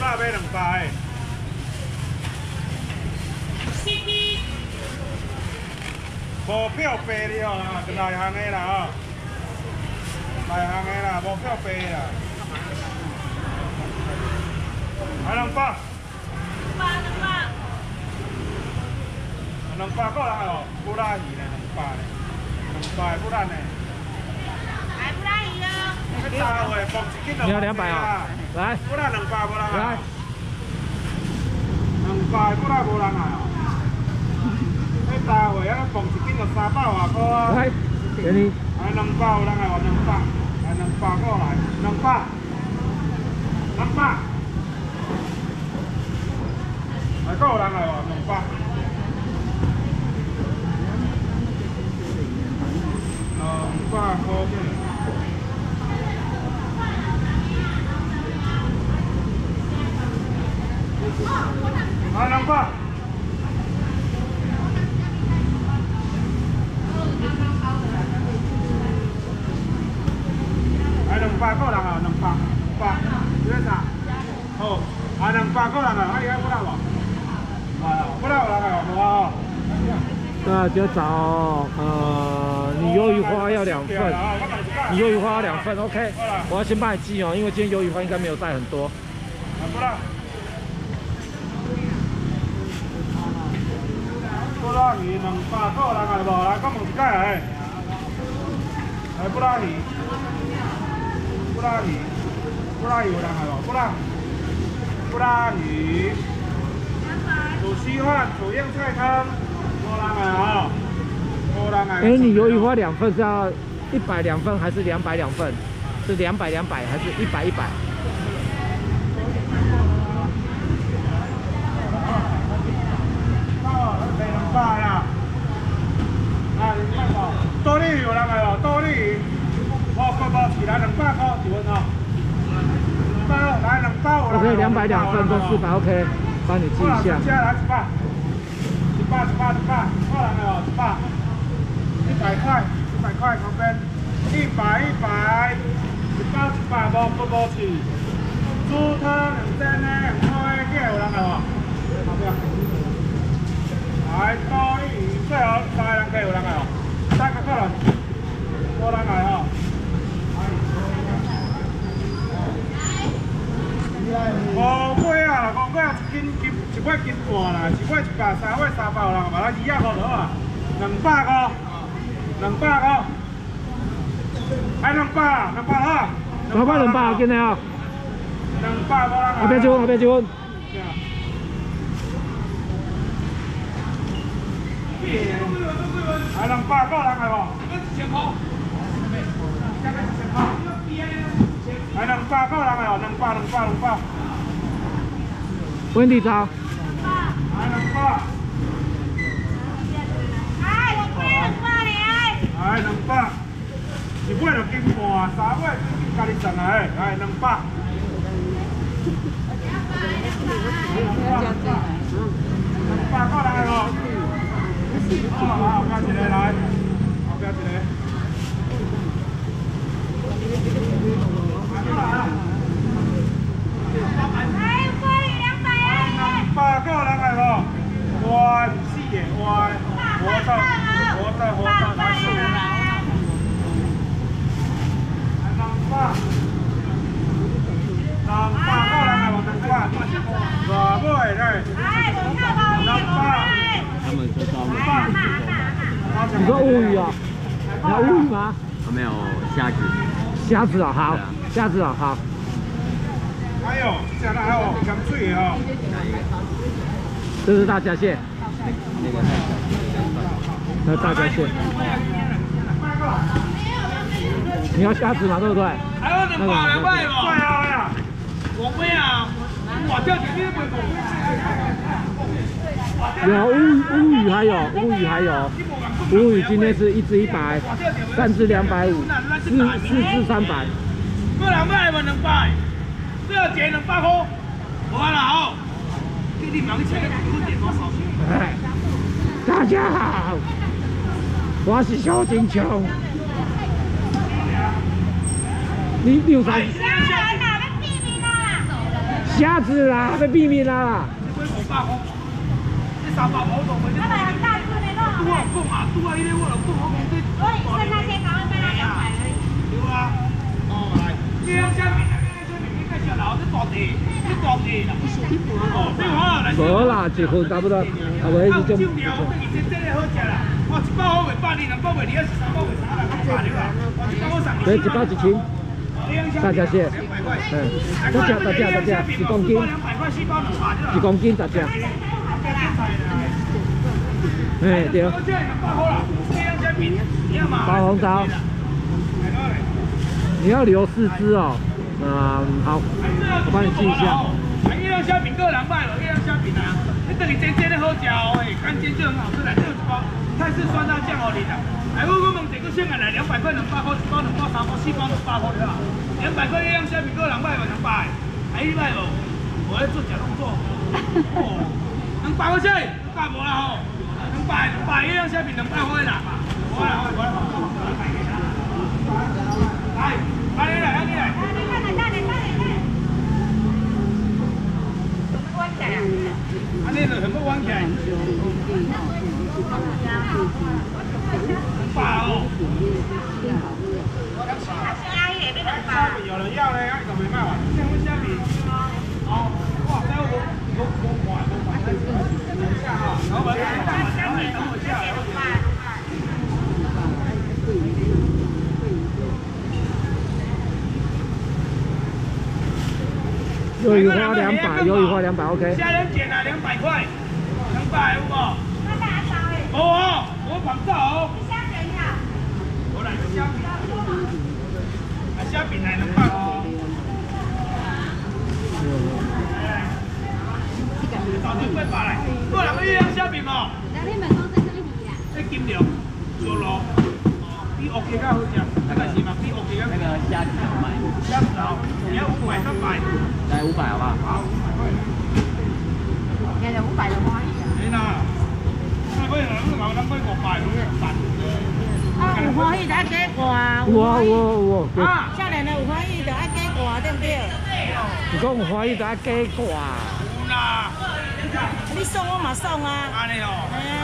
买2包的。无票卖的哦，就内行的啦哦，内行的啦，无票卖啦。2包。2包够人哦，不拉鱼呢，2包呢，2包不拉呢。 来不拉鱼哦。 3位放1斤你要200啊？来， 不拉2包无人来 ，2包不拉无人啊。迄3位啊，放1斤就300外块啊。 来，给你。 来2包有人哦，2包，来2包过来，2包，2包。来，够有人来哦，2包。200块钱。来2包。来2包够人啊，2包，2包，这个啥？好，来2包够人啊，还有不拉无？不拉有人啊，无啊。 对啊，就找你鱿鱼花要2份，你鱿鱼花要2份 ，OK。我要先帮你记哦，因为今天鱿鱼花应该没有带很多。 不拉鱼2包够人啊，无？来，我问一解来。来不拉鱼，不拉鱼，不拉鱼有人来无？不拉鱼，煮稀饭，煮样菜汤。无人来哦，无人来。 哎，你鱿鱼花2份是要100 2份还是200 2份？是200 200还是100 100？ 200啦。啊，多利鱼有人来无？多利鱼，无起来200块一份哦。2包来2包有人。 OK， 200 2份都400 OK， 帮你记一下。 接下来1包。100，够人哦，100，100块旁边，100，1包无去，猪汤2针呢，2块几有人来无？后壁，来多利鱼，最后3个人计有人来哦，3个客人，无人来哦。5尾啊，5尾1尾斤半啦，1尾100，3尾300有人嘛，来250就好啊，200块，200块，还200啦，200好。 老板200，今天啊。 200无人来。 后边结婚，后边结婚。 来200够人来无？1000块。来200够人来哦，200。 温蒂超。 来200。 哎，我买200嘞！ 来200，1尾就斤半，3尾家己赚来，来200。200够人来无？好，后壁一个来，后壁一个。 哎，鲑鱼200哎 200个人来无？哇，唔死嘅，哇，活的，来4个。200个人来无？200，大尾嘞。 哎，我看到 200。 他们说招你说乌鱼啊？你要乌鱼吗？ 没有虾子。 虾子啊，好，虾子啊，好。 还有，这还有咸水的哦。 这是大虾蟹。 那个太小。 那大虾蟹。你要虾子嘛，对不对？ 还有200嘛？快啊！我没啊，我钓几斤没有乌鱼还有乌鱼今天是1只100，3只250，4只300。 个人买嘛200，这要减200块，完了好。你忙起来，你点多少？ 大家好，我是小金琼。你有啥？ 虾子啦，被毙命啦！ 这几500块，这300块都没。 那很大只的肉。 我讲啊，拄啊，迄个我就讲，我讲这。 所以剩那些赶快卖到200而已。 对啊。哦，来，这样下面，你介绍老，这大地，这大地啦。哦，这好来。 无啦，1份差不多，啊，无迄种。 酒条，我等于真正的好食啦。我100块卖8厘，200卖2，300卖3啦，500了啦。我100块送你。 对，1包1斤。大家谢。嗯，大只，1公斤。1公斤大只。哎，对。包红枣。你要留4只哦。好，我帮你记一下。 月亮虾饼各200了，月亮虾饼啊，你等你煎的好食哦，干煎就很好吃来，这1包泰式酸辣酱哦，你啦。来，我问这个现在来200块200块，1包2包3包4包200块对吧？200块月亮虾饼各200吧，200，还100哦，我在做假动作。哦，200块钱，200无啦吼，200月亮虾饼200块啦，我来，来，你来。安尼就全部弯起来。200哦。有人要嘞，怎么卖完？这样虾米？哦，哇，这我等一下哈，老板，等我下。 鱿鱼花200，鱿鱼花200 ，OK。 虾仁卷啊，200块，200有无？哦，我绑到哦。虾卷呀。我来虾饼。虾饼来200哦。找点800来，过2个月亮虾饼哦。这金龙、小罗，比OK 较好食，那个是嘛？比 OK 较。那个虾子好卖。虾子哦，你要500、300。 来500好不好？ 好，500块。 现在500就可以啊。 你呐，那买人你嘛，咱买500，你办。 啊，有欢喜就爱加挂。 有。 啊，少年的有欢喜就爱加挂，对不对？ 你讲有欢喜就爱加挂。 有啦。 你送我嘛送啊。 安尼哦。 哎呀。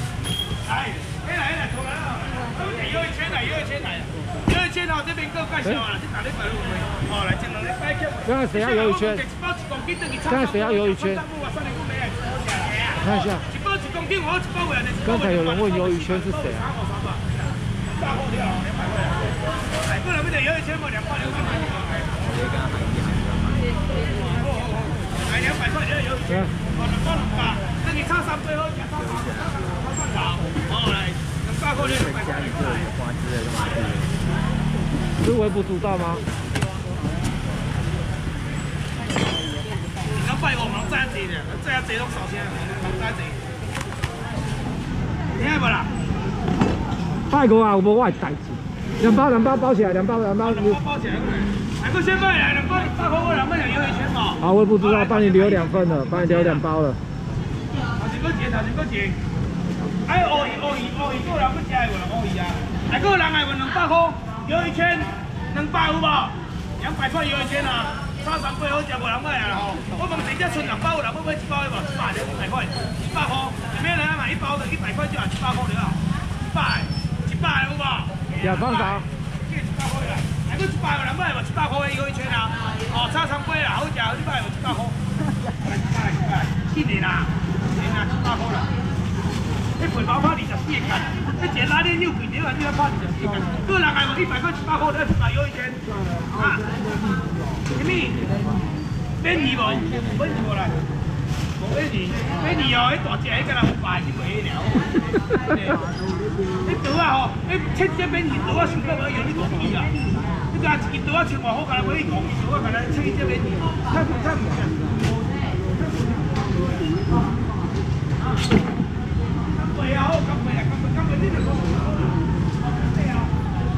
来，出来了。又一圈来。又一圈哦，这边够介绍啦，这哪里摆路回？哦，来，前2日摆去。 刚才谁要鱿鱼圈？刚才谁要鱿鱼圈？看一下。 1包1公斤，我1包回来。 刚才有人问鱿鱼圈是谁啊？ 大货料200块。来，过来不得鱿鱼圈吗？200块。来200块，鱿鱼圈。2包200，等于差3倍好吃。哦，来200块200块。 是微波煮到吗？ 你讲拜我们再济的，再济拢少钱，再济。听无啦？ 拜五啊，有无我的代志？2包包起来，2包。 包起来，来个先卖来2包100块，我2卖2鱿鱼圈嘛。 好，微波煮到，帮你留2份了，帮你留2包了。 头前个钱。哎，乌鱼，个人要食的无乌鱼啊？来个人来问200块，鱿鱼圈200有无？200块鱿鱼圈啊，差3倍好食无人买啊吼！我问谁只剩2包有人要买1包的无？100就100块，100块，前面人买1包的100块就要100块了，100有无？ 亚芳嫂。 这100块啦，来个100有人买无？100块的鱿鱼圈啊，哦，差3倍啦，好食，你买无100块？来，紧的啦，100块啦。你肥包拍24个斤，你一拉你又贵点啊！你要拍24个斤，个人来无100块100块，你100鱿鱼圈啊？什么？免鱼无？免鱼无来？无免鱼，免鱼哦！迄大只迄个人有卖去卖了。你刀啊吼，你切这免鱼刀啊，想到无用你大鱼啊？你家一刀啊千外好，干来买2鱼刀啊，干来切这免鱼，太唔值。对啊，好，今日呢就講咩啊？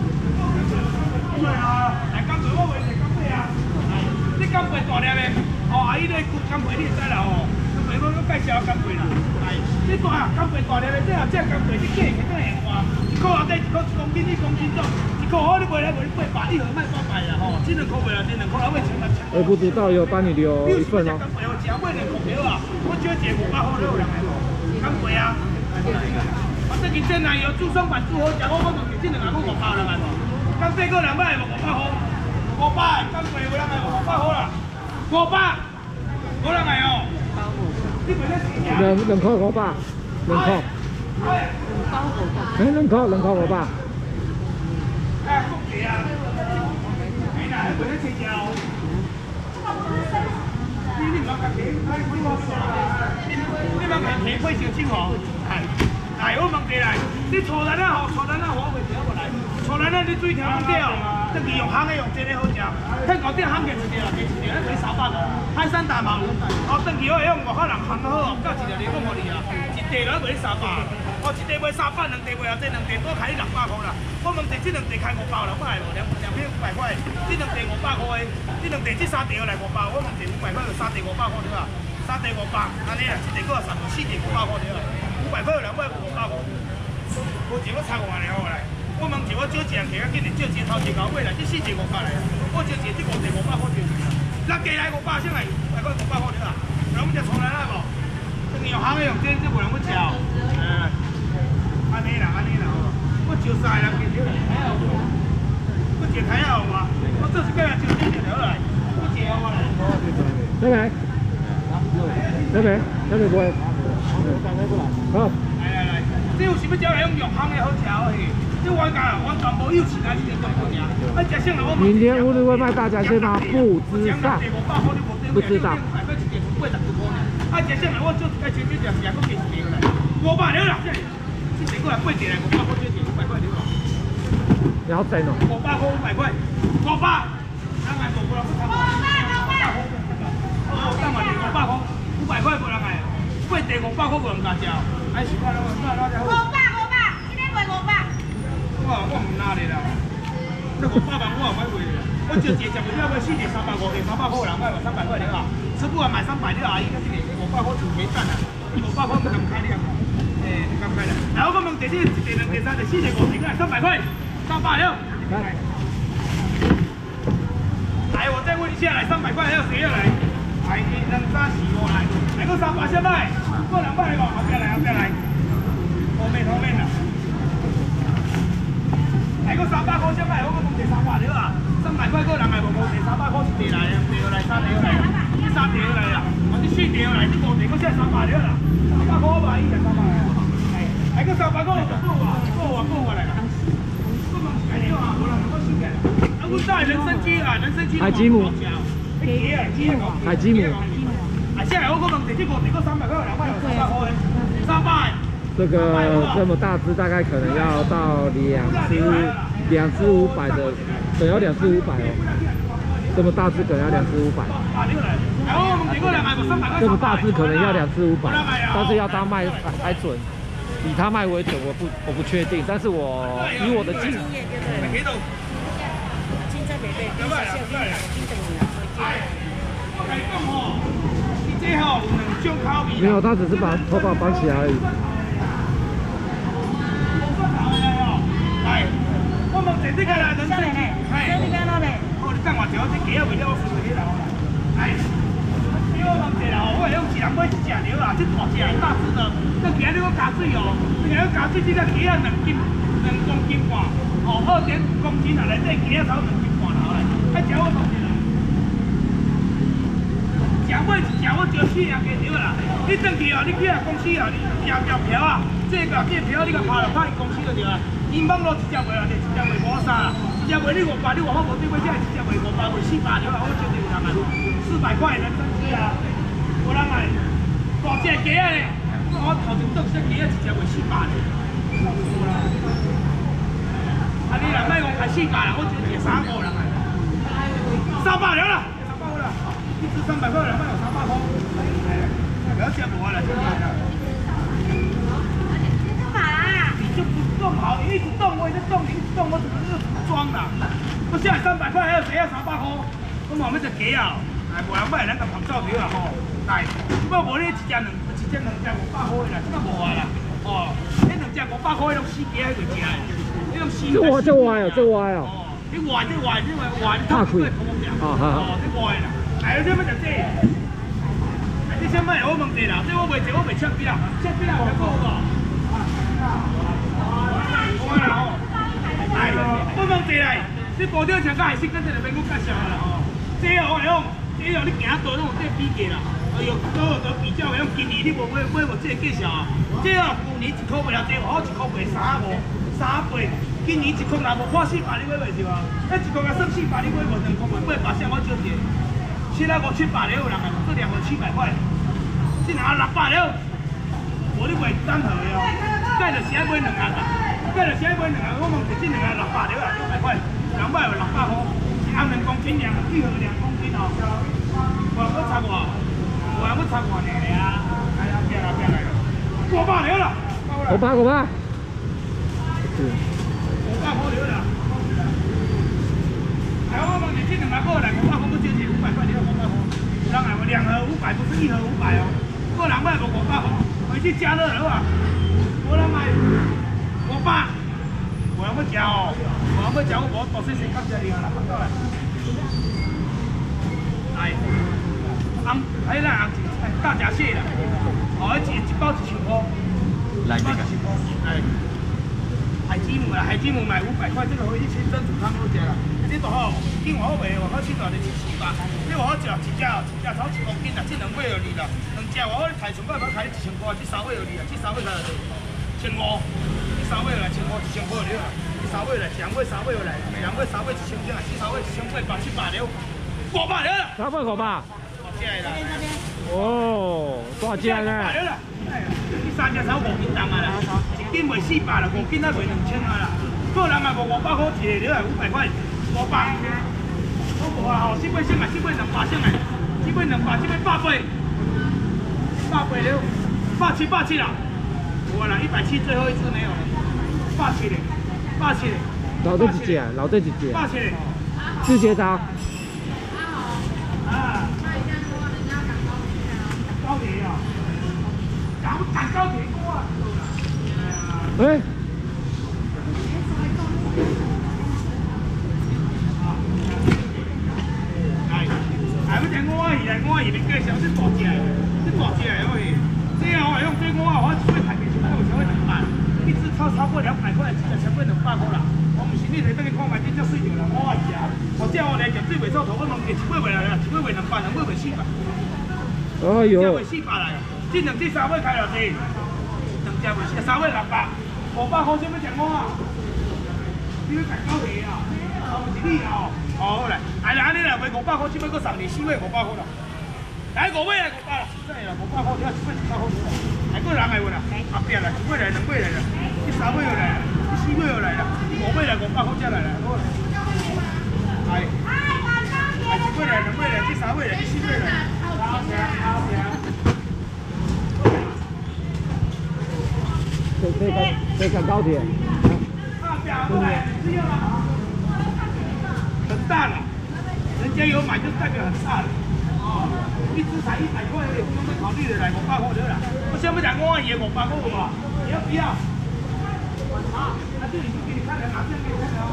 來今日我為食金貝啊！你金貝大粒嘅，哦，阿姨你骨金貝你知啦哦，金貝我介紹金貝啦，係，你大金貝大粒嘅，即係金貝你幾錢都係話，1個底1公斤2公斤多，1 块好，你卖来卖800，一盒卖800啦吼，这2块卖啦，这2块还卖千6千。 微波煮到有帮你留一份哦。 我食买2块条啊，我少一个500块了，有人来无？敢贵啊？我最近真奶油煮爽饭煮好食，我问你，这2个500人来无？敢8个人买无500块？500，敢贵有人来无？500块啦，500，无人来哦。你卖得几钱 2块500，2块。哎，2块500。 哎，福气啊！哎呀，卖得几条？你唔甲皮，哎，你莫说啦，你莫甲皮配小青哦，来，我问你来，你粗蛋啊吼，粗蛋啊我袂调过来，粗蛋啊你水调唔掉，这个用烘的用煎的好食，香港店烘嘅一条，加一条，那300块，海鲜大毛，哦，等于我用外口人烘好，加一条你讲互你啊，一地来卖300，哦，一地卖300，2地卖啊，这2地多开你600块啦，我问你这2地开500了，我来无2片500块，这2地500块的，这2地这3地来500，我问你500块就3地500块对吧？3地500，安尼啦，一地搁3，4地500块对吧？500块有200500块，无钱我差5万了来。我问一，我少一人客，今日少一个头一高买来，这4地500来，我少一个这5地500块就行啦。咱加来500，先来500块500块对吧？然后我们就从来啦无，这个用烘的用煎，这无人要吃哦。安尼啦，我招3个人见着来，我一台啊有无？我做一个人招2个了来，我一个我来。这边不会。好。来，这有啥物招来用烘的好吃哦嘿？这完全无有钱啊，这个东西啊。啊，食剩了我。 明天乌日会卖大闸蟹吗？不知道。不知道。 啊，食剩了我做一个全食，我加一条来，500了啦，这一个来8地来500块，这500块了。 你好整哦。 500块500块，500，咱来500块。哦，等下500块，500块无人来，8地500块无人敢食，哎，是看哪只好。500，今天卖500。我唔拿你啦，这500万我也买袂啦，我就一只袂了，买4地350，地300块有人买无300块了啊，吃不完买300了啊，伊个这个500块就没赚啦，500块不敢开了，不敢开了。然后我问第一地、2地、3地、4地、5地，来300块，300了。来，我再问一下，来300块还有谁要来？来，1、2、3、4、5来，来个300先卖，过200来吧，后边来，后面啦。来个300块先卖，我讲地300了啊，300块个人来无地300块一地来，2地来，3地来，这3地来啦，这4地来，这5地个才300了啦，300块我买伊就300来，来个300块就够来啦。我在人参鸡啊，海基姆。 海基姆。啊，下来我讲这5地个300块200块，300。 这个这么大只，大概可能要到2只500的，可能要2只500哦。这么大只可能要2只500。这么大只可能要2只500，但是要他卖才准，以他卖为准，我不确定，但是我以我的经验没有，他只是把头发绑起来而已。 我问这个啦，人参鸡，你干哪嘞？哦，你干偌条？这鸡啊，为了我输给你啦。哎，你我问一下哦，我用一人买1只了啦，这大只大只的，这鸡你讲加水哦，这个加水这个鸡啊2公斤半，哦2.5公斤啊，内底鸡啊差2斤半啦，来，啊食我问一下，食买1只我招4个人加了啦，你转去哦，你去啊公司哦，你条条啊，这条你甲拍落拍公司就对啦。因网络1只卖啊，1只卖53啦，1只卖你500，你外口无对买，这1只卖500，卖400了啊，我绝对有人来，400块人参鸡啊，有人来，大只鸡啊咧，我头前倒这鸡啊1只卖400咧，啊你若卖我开400啦，我就卖3个人来，300了啦，300块啦，一只300块，2卖有300块，不要这无啦，这来啦。就不动好，你一直动，我一直动，你一直动，我怎么是装啦？我现在300块，还有谁要300块？我慢慢就给啊，哎，无人买，咱就拍照片啦吼。来，不过无你1只2只500块啦，这个无啊啦。哦，迄2只500块，拢4鸡喺度食的，迄这种细。 这歪哦，这歪哦。 哦，你歪， 拍开。哦，好。 哦，这歪啦。哎，这要食这。你先卖我问一下啦，这我袂坐，我袂切笔啦，切笔啦有够无？我啦吼，哎，我问一下，这保钓车甲海星，咱这就免我介绍啦吼。这哦，这哦，你行倒拢有这比价啦。哎呦，都比较的，今年你无买无这介绍啊？这哦，去年1箍卖了，这好1箍卖3倍，今年1箍若无破400，你买袂着啊？那1箍甲算400，你买无2箍嘛？800我少一。750、700了有人啊，这2个700块，这拿600了，我你袂等好的哦。盖着先买2个啦，盖着先买2个，我问这2个600了啊，600块，200有600块，是按2公斤量，一盒2公斤哦。我要插我，我要插我呢呀！哎呀，别来了，500了啦 500。500块了啦。哎，我问你这2个过来，500块不就500块？你要500块？人哎，2盒500，不是1盒500哦。个人买无500块，回去加热了啊。我人买500，我要吃哦，我要吃，我大细细感谢你啊啦，看到啦。哎，哎啦，大闸蟹啦，哦，一包1000块， 来这个， 哎。海鸡母啦，海鸡母买500块，这个回去清蒸煮汤好食啦。这个吼，因为好卖，外口7大的700，你外口食一只超1公斤啦，这2尾有2啦，2只外口台上摆要开1000块，这3尾有2啦，这3尾才有1500，这3尾有来1500，1000块有了，这3尾来，2尾3尾有来，2尾3尾1000只，这3尾1800了，500了啦 ，3尾500。 这啦。 哦，多少斤呢？ 这3只超5斤重啊啦，一斤卖400啦，5斤才卖2000啊啦。个人也无500块一个，了500块500。我无啊吼，这尾先啊，这尾200先啊，这尾200，这尾800，800了，87啦。有啊啦，170最后一只没有了，87嘞，87嘞。 老这几只，老这几只。 87嘞。 字节刀。 啊。高铁啊！赶高铁过啊！ 哎。哎，要只乌鱼来，乌鱼你介绍这大只的，这大只的乌鱼，这哦用这乌我一尾排面100，有超过200，一只超过200块，一只超过200块啦。我唔是你来等去看卖，这只水着啦，乌鱼啊！我这乌来就最袂错，头我问价1尾袂来啦，1尾卖200，2尾卖400。哎呦！这尾400来，这2只3尾开偌济？2只卖3尾600，500块先要吃乌啊！你要赶高铁啊？哦，不是你哦。哦，好来，哎啦，安尼啦，卖500块，这尾搁送你4尾500块啦。来5尾来500啦，真系啦，500块，这1尾500块。还搁人来问啦？后壁啦，1尾来，2尾来啦，这3尾又来啦，这4尾又来啦，5尾来500块才来啦，好啦。哎，1尾来，2尾来，这3尾来，这4尾来。可以赶高铁。很大了，人家有买就代表很大了。哦，一只才100块而已，不用再考虑了，来500块了啦。我想不讲我也500块吧？你要不要？好，那这里就给你看了，拿这样给你看了。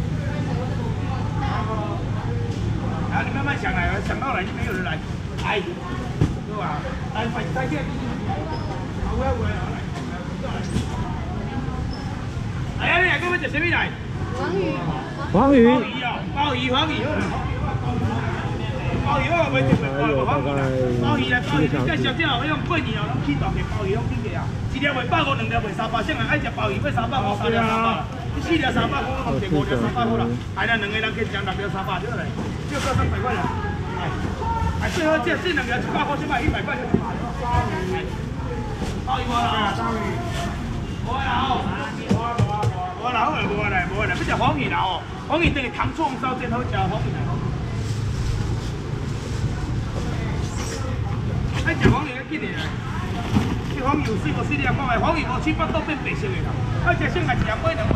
然后你慢慢想来，想到来就没有人来，来，对吧？来买再见。好，我来。哎呀，你来，我们吃什么来？黄鱼。鮑鱼啊，鮑鱼好啦。鮑鱼我袂食袂惯，鮑鱼来，鮑鱼你介绍这哦，用过年哦，拢起大个鮑鱼拢起价啊，一条卖150，2条卖300，像爱吃鮑鱼卖300块，3条300，这4条300块，我问5条300块啦，哎，咱2个人去讲6条300对来，就到300块啦。哎，最后这2条100块，先卖100块就行了。鮑鱼无啦，无啦哦。无啦，无啦，要食黄鱼啦哦，黄鱼等于糖醋烧真好食，黄鱼啦。爱食黄鱼要紧的啦，这黄鱼有4个4粒，看卖黄鱼无700度变白色的啦，爱食先来1尾2。